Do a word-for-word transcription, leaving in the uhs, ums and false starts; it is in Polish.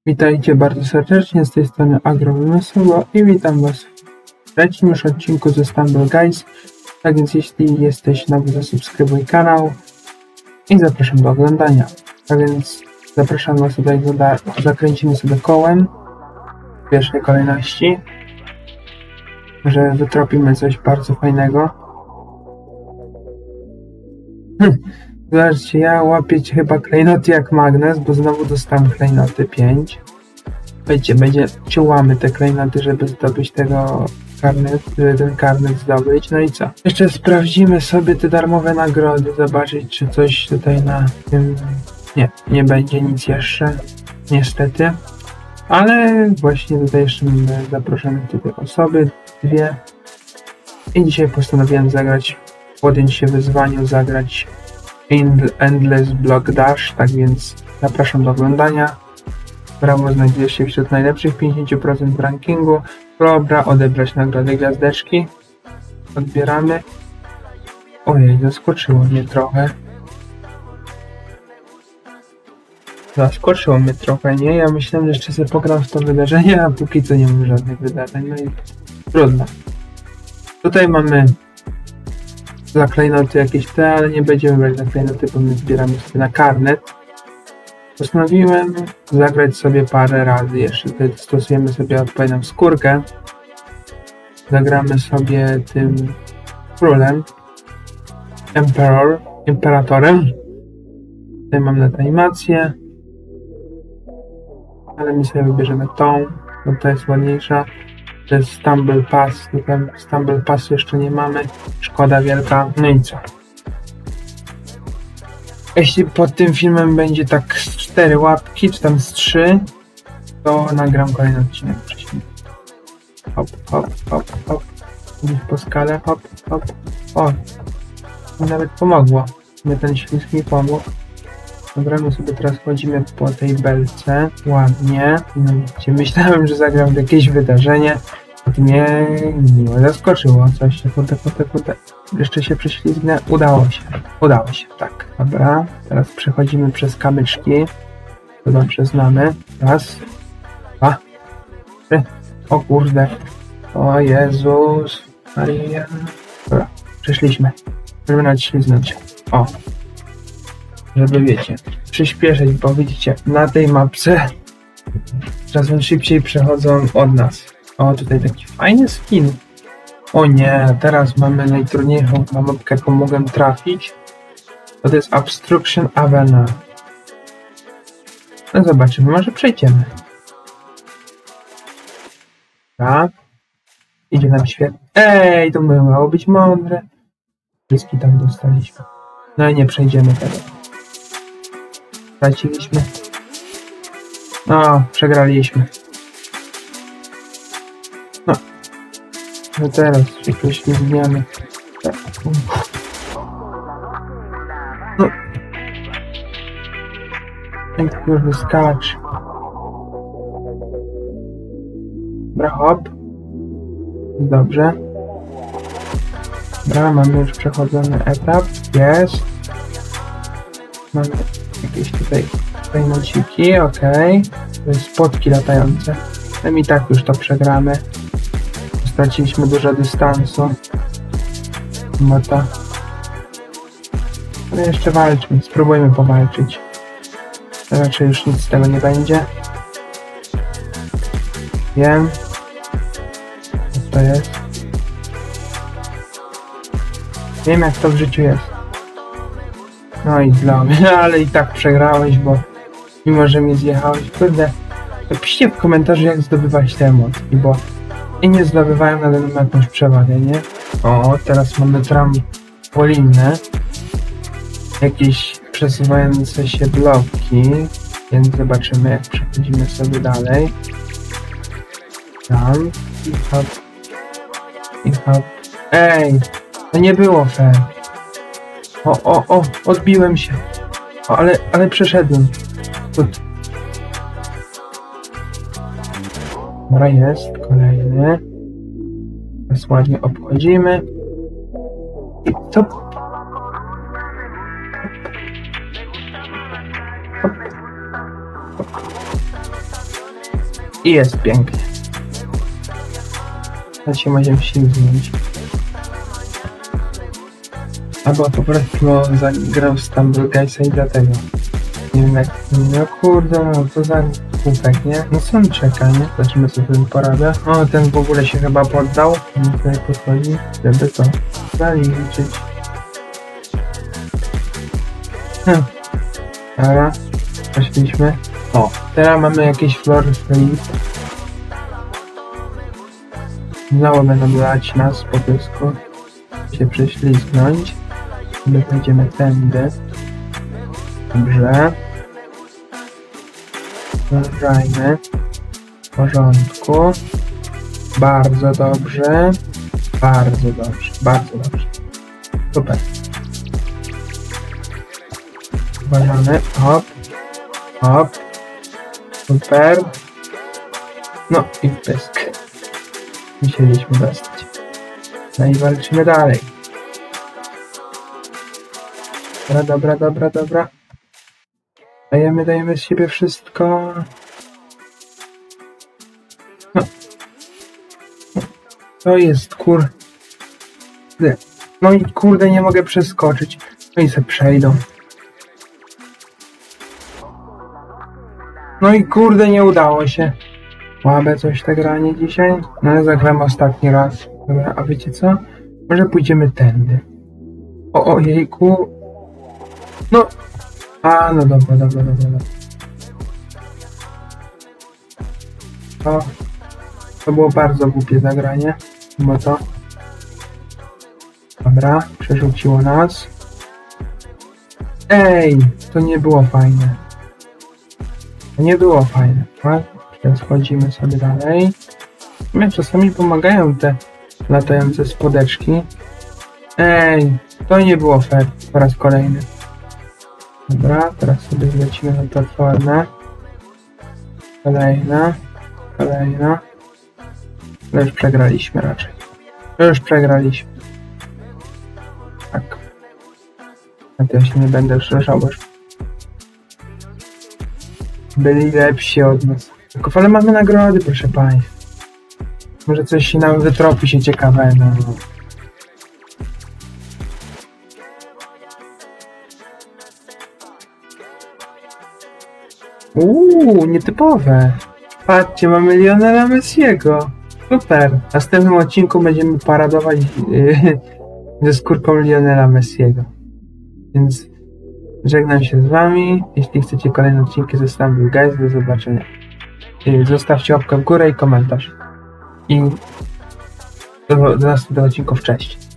Witajcie bardzo serdecznie, z tej strony Agrovymysłowo i witam Was w trzecim już odcinku ze Stumble Guys. Tak więc jeśli jesteś nowy, zasubskrybuj kanał i zapraszam do oglądania. Tak więc zapraszam Was tutaj, zakręcimy sobie kołem w pierwszej kolejności, że wytropimy coś bardzo fajnego. Hm. Zobaczcie, ja łapię chyba klejnoty jak magnes, bo znowu dostałem klejnoty pięć. Wiecie, będzie ciułamy te klejnoty, żeby zdobyć tego karnet, żeby ten karnet zdobyć. No i co? Jeszcze sprawdzimy sobie te darmowe nagrody, zobaczyć czy coś tutaj na tym... Nie, nie będzie nic jeszcze, niestety. Ale właśnie tutaj jeszcze mamy zaproszone tutaj osoby, dwie. I dzisiaj postanowiłem zagrać, podjąć się wyzwaniu, zagrać Endless Block Dash, tak więc zapraszam do oglądania. Brawo, znajdujesz się wśród najlepszych pięćdziesiąt procent w rankingu. Dobra, odebrać nagrodę gwiazdeczki. Odbieramy. Ojej, zaskoczyło mnie trochę. Zaskoczyło mnie trochę, nie? Ja myślałem, że jeszcze sobie pogram w to wydarzenie, a póki co nie mam żadnych wydarzeń. No i trudno. Tutaj mamy za klejnoty jakieś te, ale nie będziemy brać za klejnoty, bo my zbieramy sobie na karnet. Postanowiłem zagrać sobie parę razy jeszcze. Tutaj stosujemy sobie odpowiednią skórkę. Zagramy sobie tym królem, Emperor, imperatorem. Tutaj mam nawet animację, ale my sobie wybierzemy tą, bo ta jest ładniejsza. To jest Stumble Pass, tutaj Stumble Pass jeszcze nie mamy, szkoda wielka. No i co? Jeśli pod tym filmem będzie tak z cztery łapki, czy tam z trzy, to nagram kolejny odcinek wcześniej. Hop, hop, hop, hop. Gdzieś po skale, hop, hop. O, mi nawet pomogło. Mnie ten ślizg mi pomógł. Dobra, my sobie teraz chodzimy po tej belce. Ładnie. No widzicie, myślałem, że zagram w jakieś wydarzenie. A to mnie miło zaskoczyło. Coś się, kurde, kurde, kurde. Jeszcze się prześlizgnę. Udało się. Udało się, tak. Dobra, teraz przechodzimy przez kamyczki. To dobrze znamy. Raz. Dwa. Trzy. O kurde. O Jezus. Maria. Dobra, przeszliśmy. Żeby nawet śliznąć. O. Żeby wiecie, przyspieszyć, bo widzicie, na tej mapce czasem szybciej przechodzą od nas. O, tutaj taki fajny skin. O nie, teraz mamy najtrudniejszą mapkę, jaką mogłem trafić. To, to jest Obstruction Arena. No zobaczymy, może przejdziemy. Tak. Idzie nam świetnie. Ej, to miało być mądre. Wszystkie tam dostaliśmy. No i nie przejdziemy tego. Straciliśmy. No, przegraliśmy. No. No teraz się poślizgniemy. Tak. No. Jak już wyskacz. Dobra, hop. Dobrze. Dobra, mamy już przechodzony etap. Jest. Mamy jakieś tutaj klejnociki, okej. To jest spotki latające. No i tak już to przegramy. Straciliśmy dużo dystansu. Mota. Ale jeszcze walczmy, spróbujmy powalczyć. Raczej już nic z tego nie będzie. Wiem. Co to jest? Wiem, jak to w życiu jest. No i dla mnie, ale i tak przegrałeś, bo mimo, że mnie zjechałeś, kurde, napiszcie w komentarzu, jak zdobywać te emotki, bo i nie zdobywałem, ale mam jakąś przewagę, nie? O, teraz mamy trampolinę, jakieś przesuwające się bloki, więc zobaczymy, jak przechodzimy sobie dalej. Tam, i hop, i hop. Ej, to nie było fair. O, o, o, odbiłem się. O, ale, ale przeszedłem. Тут. Dobra, jest kolejny. Teraz ładnie obchodzimy. I co? Hop. Hop. I jest pięknie. Teraz się możemy ślizgnąć. Albo po prostu zagrał Stumble Guysa i dlatego. Nie wiem jak... No kurde, no to za głupek, nie? No co on czeka, nie? Zobaczymy co ten porabia. O, ten w ogóle się chyba poddał. Nie tutaj podchodzi, żeby to zaliczyć. Hm. Dobra, poszliśmy. O, teraz mamy jakieś flory freeze. Znowu będą lać nas po pysku. Się prześlizgnąć. My będziemy tędy. Dobrze. Uważajmy. W porządku. Bardzo dobrze. Bardzo dobrze. Bardzo dobrze. Super. Uważamy. Hop. Hop. Super. No i pysk. Musieliśmy dostać. No i walczymy dalej. Dobra, dobra, dobra, dobra. Dajemy, dajemy z siebie wszystko. No. To jest kur... No i kurde nie mogę przeskoczyć. No i se przejdą. No i kurde nie udało się. Łabe coś te granie dzisiaj. No ale zagram ostatni raz. Dobra, a wiecie co? Może pójdziemy tędy. O, ojejku. No. A, no dobra, dobra, dobra, dobra. To, to było bardzo głupie zagranie. Bo to... Dobra, przerzuciło nas. Ej, to nie było fajne. To nie było fajne. Tak? Teraz chodzimy sobie dalej. Mnie czasami pomagają te latające spodeczki. Ej, to nie było fair. Po raz kolejny. Dobra, teraz sobie zlecimy na platformę. Kolejna. Kolejna. No już przegraliśmy raczej. To już przegraliśmy. Tak. A to ja się nie będę już ruszał, bo już byli lepsi od nas. Tylko ale mamy nagrody, proszę państwa. Może coś się nam wytropi się ciekawego. Uuu, nietypowe. Patrzcie, mamy Lionela Messiego. Super. W następnym odcinku będziemy paradować yy, ze skórką Lionela Messiego. Więc żegnam się z wami. Jeśli chcecie kolejne odcinki ze Stumble Guys, do zobaczenia. Yy, zostawcie łapkę w górę i komentarz. I do, do następnego odcinku. Cześć.